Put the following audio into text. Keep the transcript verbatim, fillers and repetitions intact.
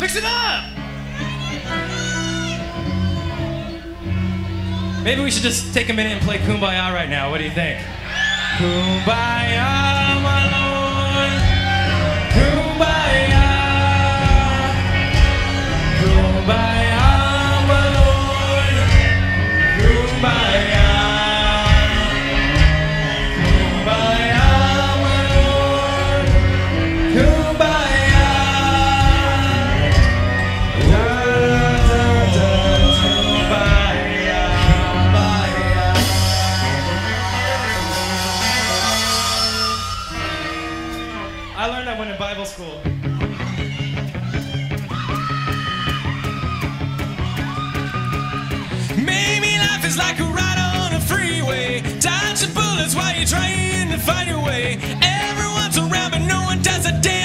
Mix it up! Maybe we should just take a minute and play Kumbaya right now. What do you think? Kumbaya, my lord. Kumbaya. Kumbaya, my lord. Kumbaya. Kumbaya, my lord. Kumbaya. Da, da, da, kumbaya. Kumbaya. I learned that one in Bible school. Maybe life is like a ride on a freeway, dodging bullets while you're trying to find your way. Everyone's around, but no one does a damn